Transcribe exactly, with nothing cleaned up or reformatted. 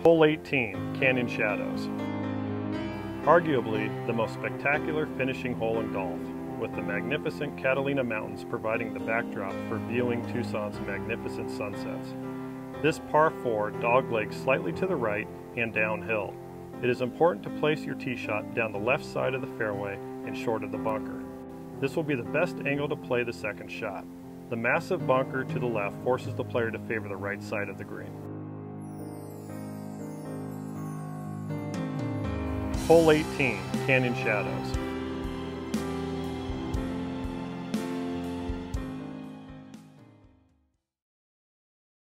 Hole eighteen, Canyon Shadows. Arguably the most spectacular finishing hole in golf, with the magnificent Catalina Mountains providing the backdrop for viewing Tucson's magnificent sunsets. This par four doglegs slightly to the right and downhill. It is important to place your tee shot down the left side of the fairway and short of the bunker. This will be the best angle to play the second shot. The massive bunker to the left forces the player to favor the right side of the green. Hole eighteen, Canyon Shadows.